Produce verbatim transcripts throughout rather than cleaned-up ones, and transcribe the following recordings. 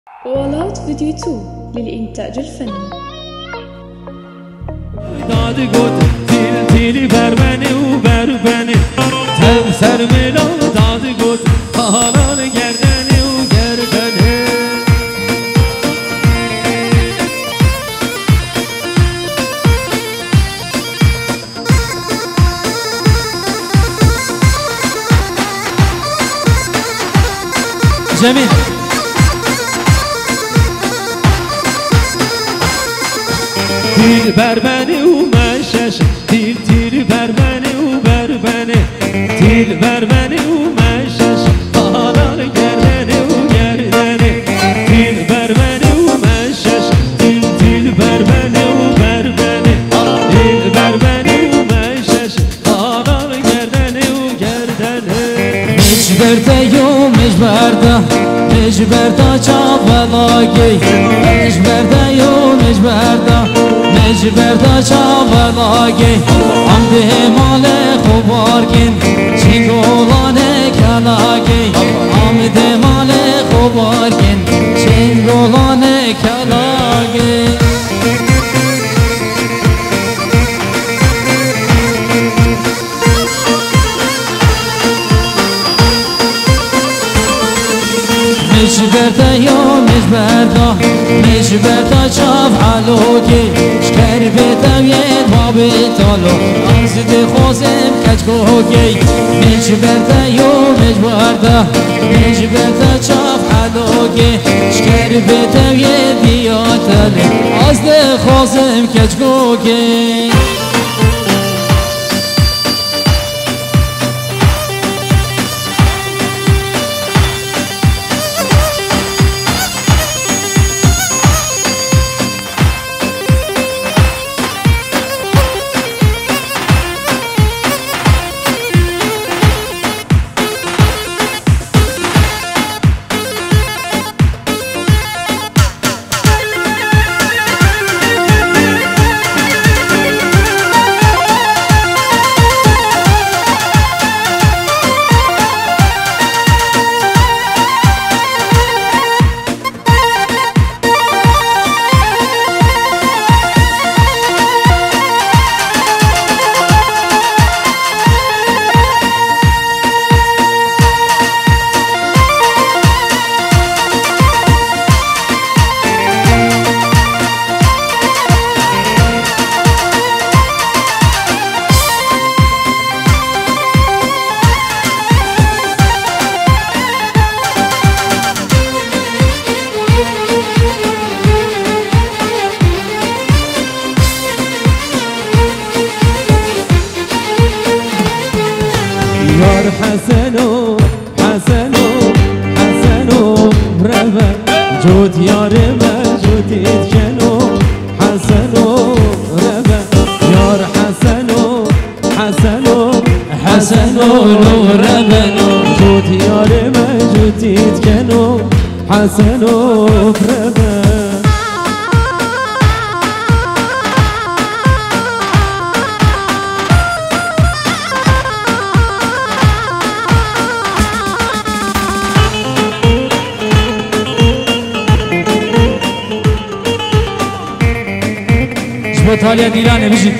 وولات فيديو تو للإنتاج الفني. دادی گوت تیل تیلی بر منی و بر بنی تم سر میلان دادی گوت حالان گردنی و گردنی جميل تیر بر منی و مشش تیر تیر بر منی و بر بنی تیر بر منی و مشش حالان گردنی و گردنی تیر بر منی و مشش تیر تیر بر منی و بر بنی تیر بر منی و مشش حالان گردنی و گردنی مجبرتا یوم مجبرتا مجبرتا چاولاگی مجبرتا یوم مجبرتا مجبرتا چاولاگی آمده مال خوبارگین چنگولانه کلاگی آمده مال خوبارگین چنگولانه کلاگی مجبرتا یوم مجبرتا مجبرتا چاف حلوکی شکر بیتم ید ما بیتالو آنزد خوزم کچکوکی مجبرتا یوم مجبرتا مجبرتا چاف حلوکی شکر بیتم ید دیاتلی آنزد خوزم کچکوکی یار حسنو حسنو حسنو رفت جود یار من جودید کنو حسنو رفت یار حسنو حسنو حسنو رفت جود یار من جودید کنو حسنو رفت ایتالیا دیرانه بشید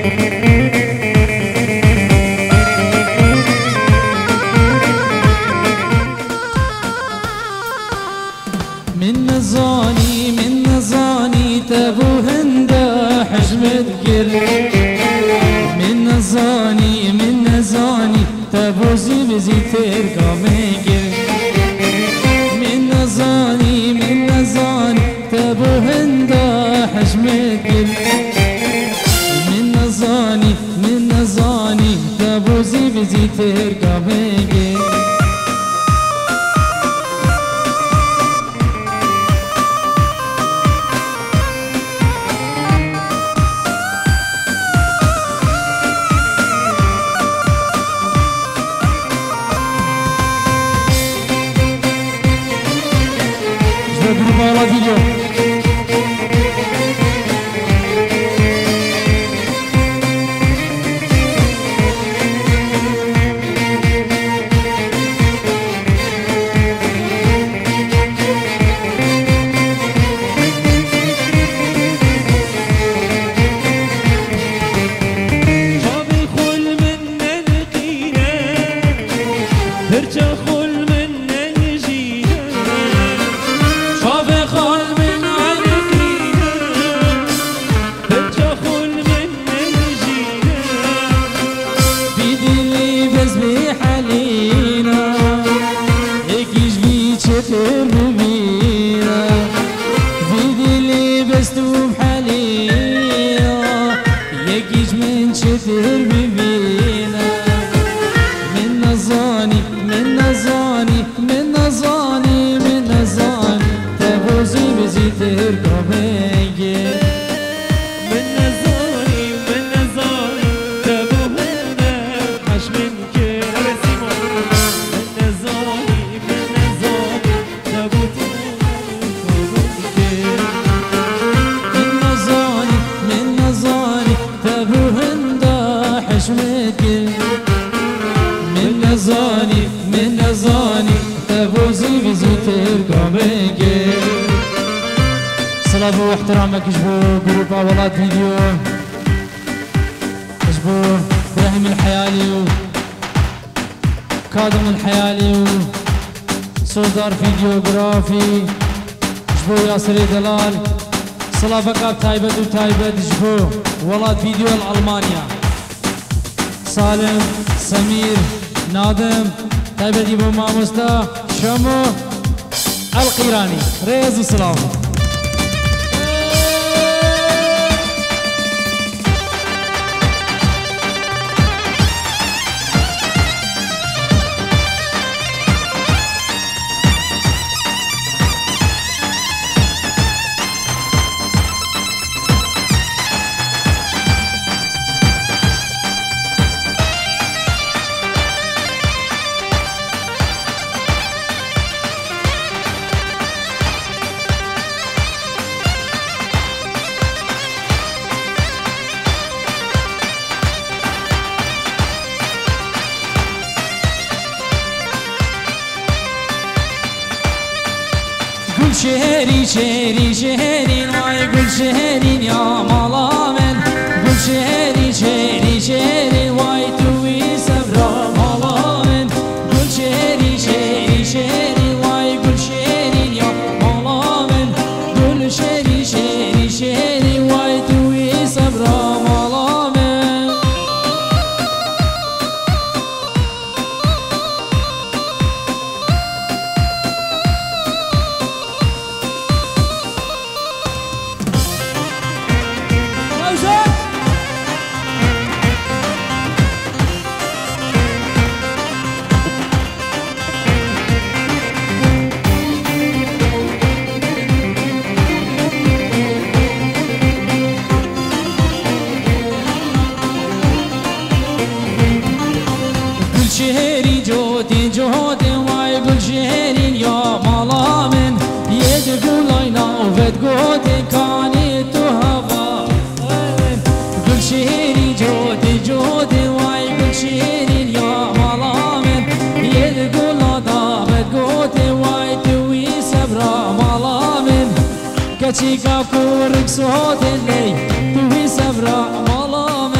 من نزاني من نزاني تبو هندا حجمت قر من نزاني من نزاني تبو زي بزي ترقامي قر من نزاني من نزاني تبو هندا حجمت قر من نزاني تبوزي بزي ترقبيقي جبت نبارا فيديو ترقمي من نزاني من نزاني تبوهنا حش من كير من نزاني من نزاني تبوهنا من نزاني من نزاني تبوهنا حش من كير من نزاني من نزاني تبوزي بزي ترقمي صلاة واحترامك جبو جروب اولاد فيديو جبو ابراهيم الحيالي كاظم الحيالي سولدار فيديوغرافي جبو ياسر دلال صلاة بقاب تايبت وتايبت جبو ولاد فيديو الالمانيا سالم سمير نادم تايبت يبو ماموستا شمو القيراني ريز وسلام شهري شهري شهري ما يقول شهري يا ملامن قول شهري شهري شهري واي توي سبرا ملامن قول شهري شهري شهري واي قول شهري يا ملامن قول شهري شهري شهري واي توي سبرا ملامن شهري جودي جودي واي قول شهري يا ملامن يدقول اينا وفد قودي كاني تهفا قول شهري جودي جودي واي قول شهري يا ملامن يدقول ادا فد قودي واي توي سبرا ملامن كتشي كاكورك صوتي لي توي سبرا ملامن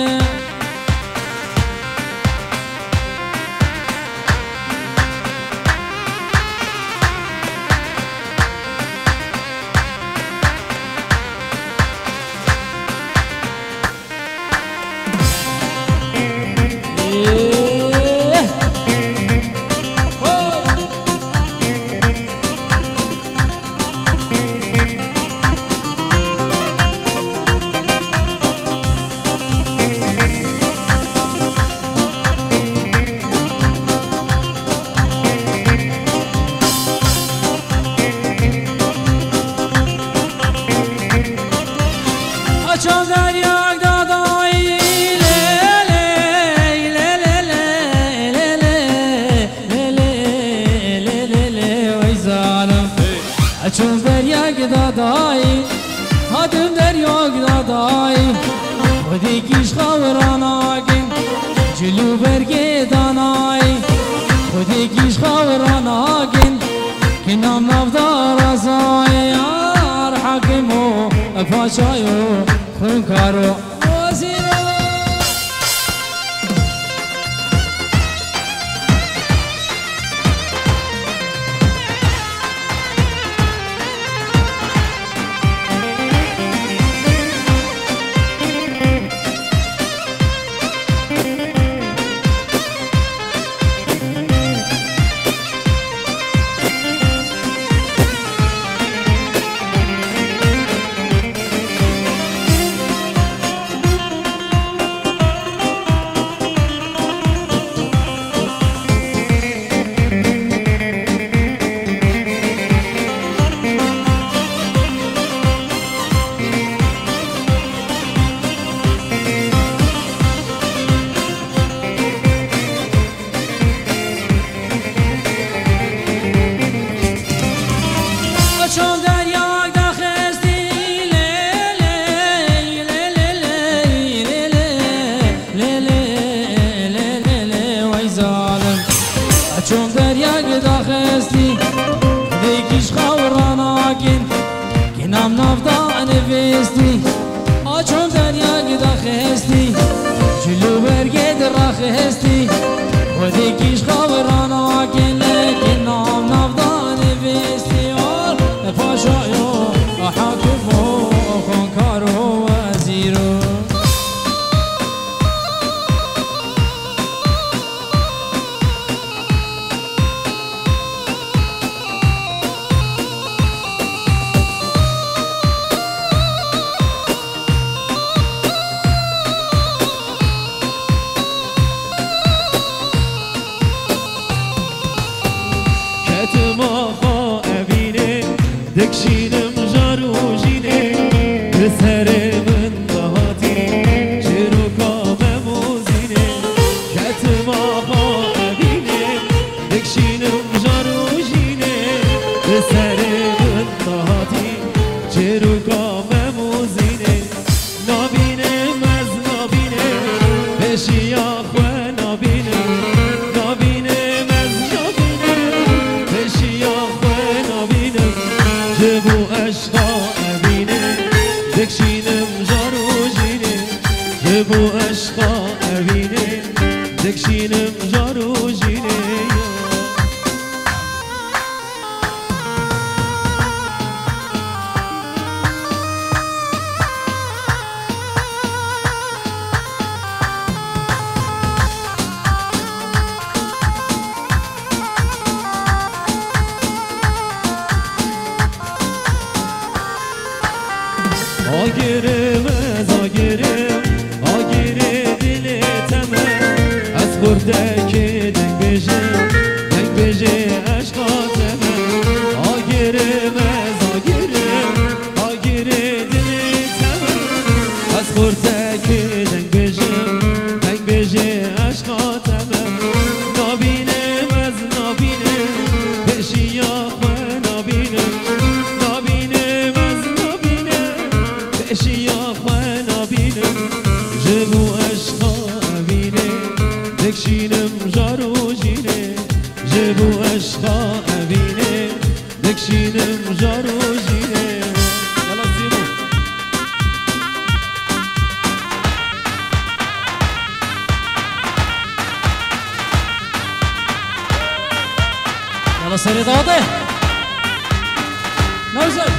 چون دریاگ دادای هادم دریاگ دادای خودی کیش خوراناگن جلو برگ دانای خودی کیش خوراناگن که نام نافدار ازای یار حاکمو پاشایو خونکارو واکن کنام نافدا نویستی آچون دریا گدا خستی جلو برگه در خستی خودی کیش خبران واکن لکن نام نافدا نویستی آر پاشایو حاکم و خانکار و وزیرو دکشینم جارو جینه بسر من دهاتی چرو کامم و زینه کتم آقا بینه دکشینم جارو جینه بسر من دهاتی چرو کامم و زینه نابینم از نابینه بشی آخوه نابینه نابینم از نابینه بشی آخوه نابینه جبو عشقا امینه دکشینم جارو جینه جبو عشقا امینه دکشینم جارو جینه آگرم از آگرم آگره دل تمام از خورده که دنگ بجم دنگ بجه عشقا تمام آگرم از آگرم آگره دل تمام از خورده که دنگ بجم دنگ بجه عشقا تمام نابینم از نابینم بشی آخوه نابینم نابینم از نابینم بشی آخوه نابینم جبو عشقا امینه دکشینم جارو جینه جبو عشقا امینه دکشینم جارو جینه یلا زیمو يلا سري ضوضي نوزل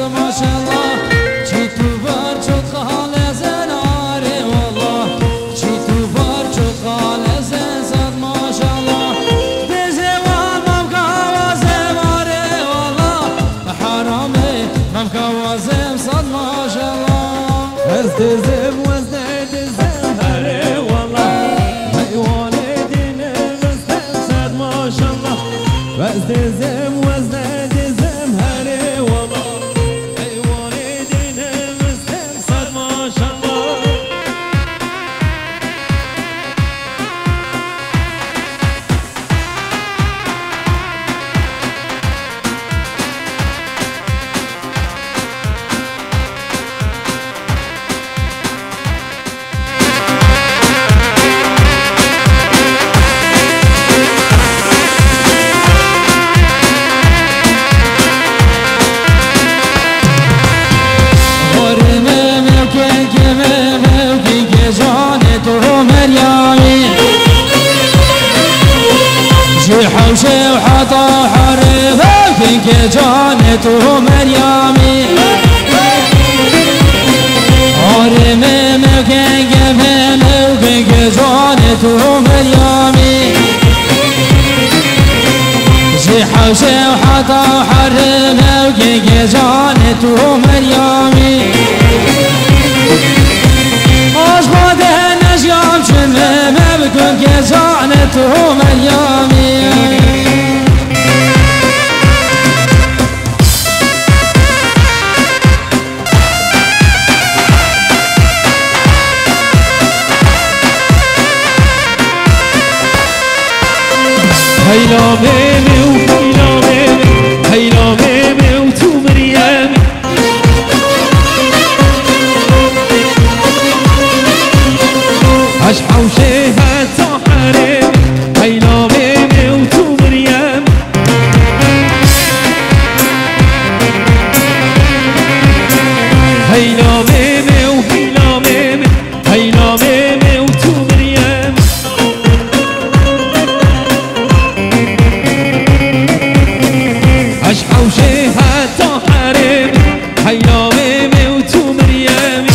ما شاء الله چی تو بر چود خاله زن آره والله چی تو بر چود خاله زن صد ما شاء الله دیزه وان مم کوازم آره والله حرامه مم کوازم صد ما شاء الله از دزم وز ندزم هره والله حیوانه دینه وزدم صد ماشالله وز دزم وز ندزم هره والله حیوانه دینه وزدم صد ماشالله حوشه وحطا حرفه فيك جانته مريامي عرمي مكان جبل وفيك جانته مريامي جي حوشه وحطا حرفه وفيك جانته مريامي أشبه نشيام شمه ما بكون جانته مريامي هيلا ميمي وهيلا ميمي هيلا ميمي وتو مريامي عش حوشي هتا حريمي هيلا ميمي وتو مريامي هيلا ميمي وهيلا ميمي هيلا ميمي وتو مريامي عش حوشي هتا حريمي هيلا ميمي وتو مريامي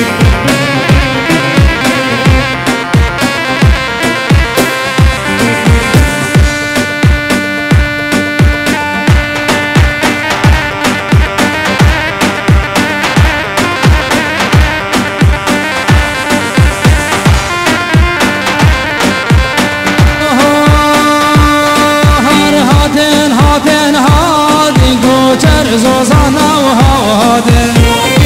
زوزانا وهادن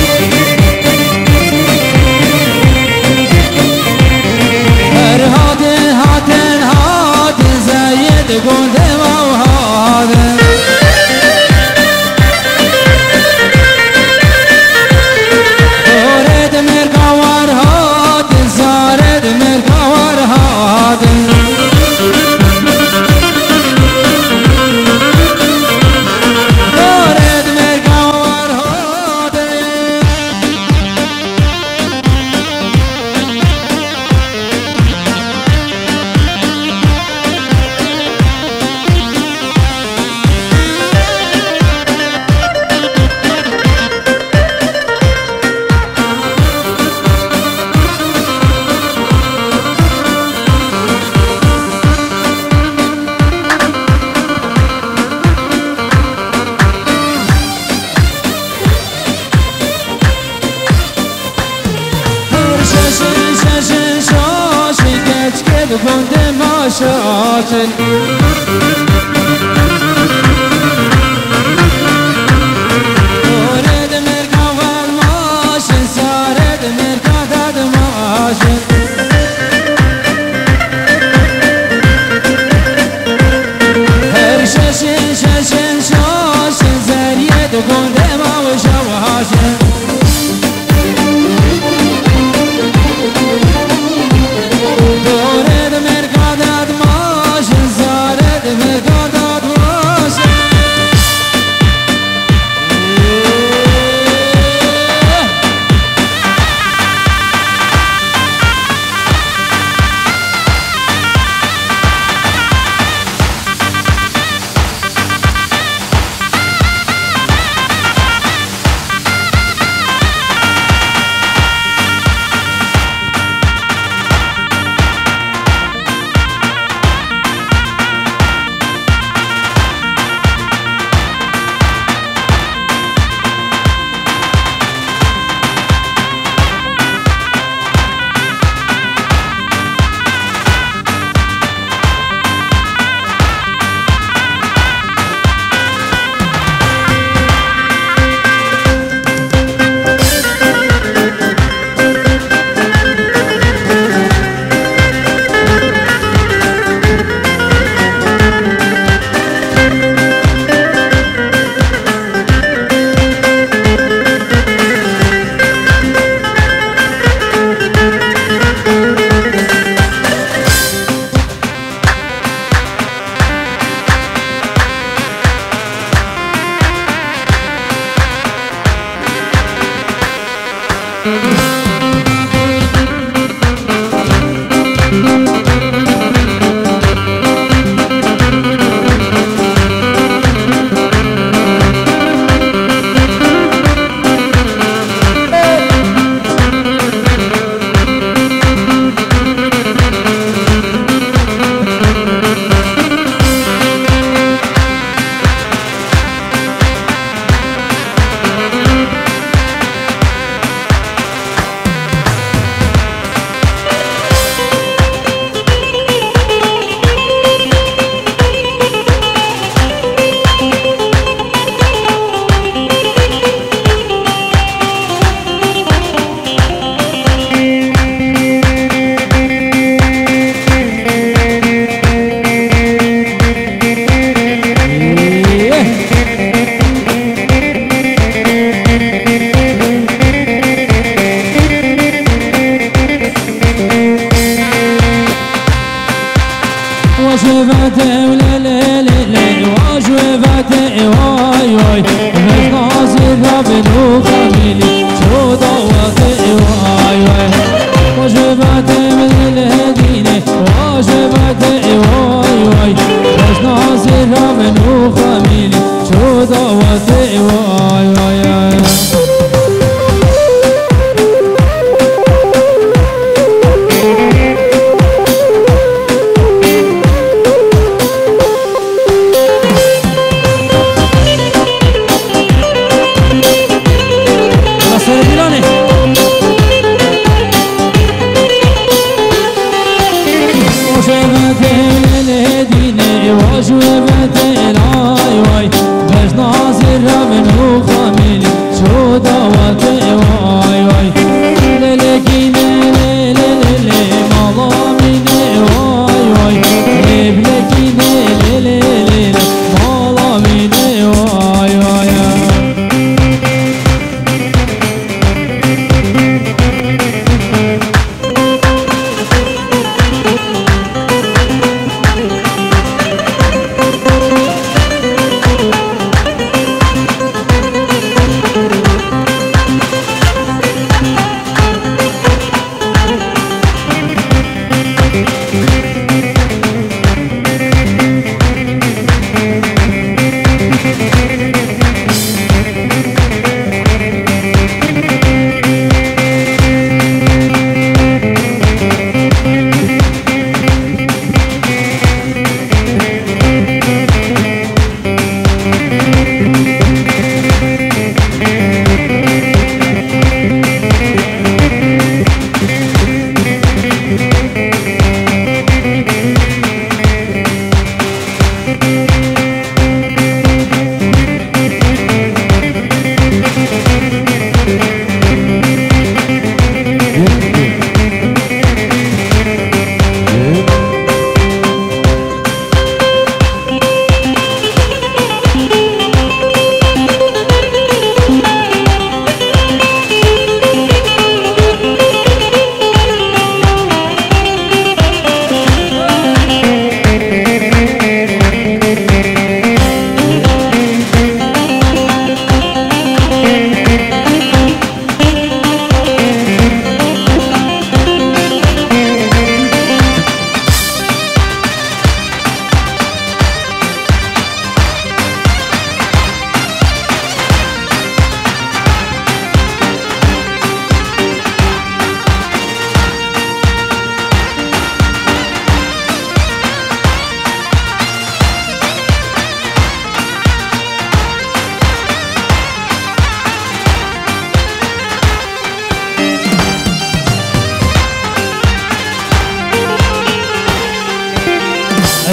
هر هادن هادن هادن زايد قندم وهادن دورد مرقوار هادن زارد مرقوار هادن كنت ما شاطن ورد مركا والماشن سارد مركا داد ماشن هر شاشن شاشن شاشن زريد كنت ما وشواشن دورد مركا داد ماشن سارد مركا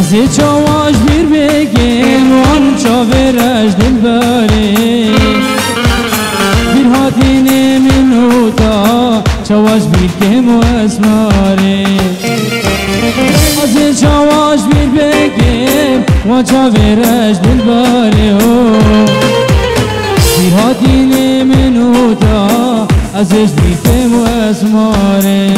زي چاواش بیر بگیم وان چاورش دل باری بیر هاتین منو تا چاواش بیر کم و اسماری زي چاواش بیر بگیم وان چاورش دل باری بیر هاتین منو تا ازش بیر کم و اسماری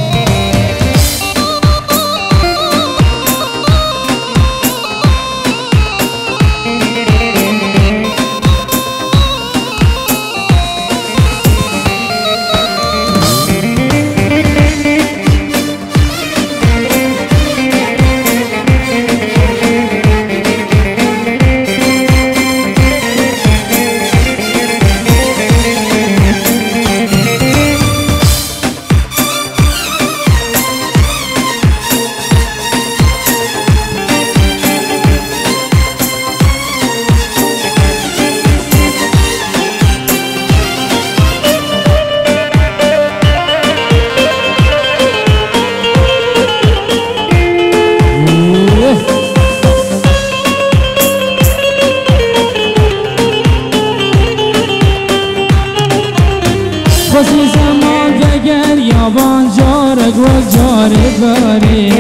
خوشی زمان دگر یابان جارک و جارک باری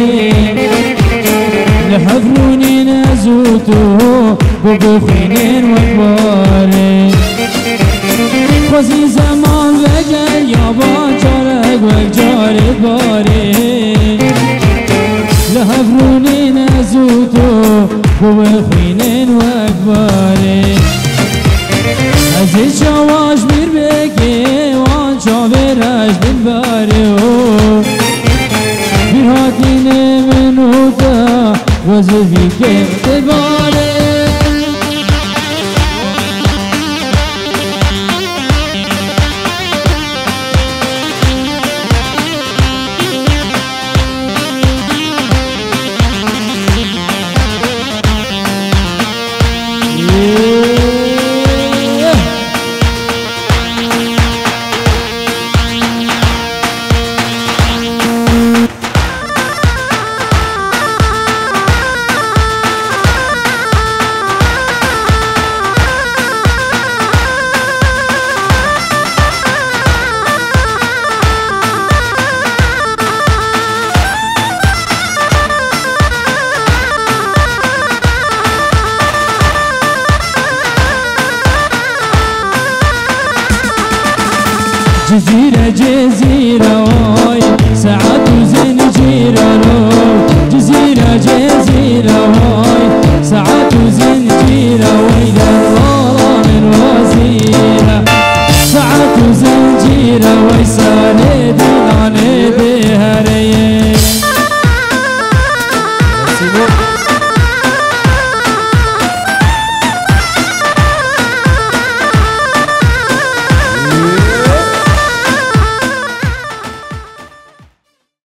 لحفرونی نزوتو بگو خینین و باری خوشی زمان دگر یابان جارک و جارک باری لحفرونی نزوتو بگو خینین و باری ازی چاواش بیر بگی وان چاورش دل باری بیر هاتین منو دا وزفی که دل باری جزيرة جزيرة واي ساعات وزنجيرة لو جزيرة جزيرة واي ساعات وزنجيرة ويدا الغلا من وزيرة ساعات وزنجيرة ويساندي عندها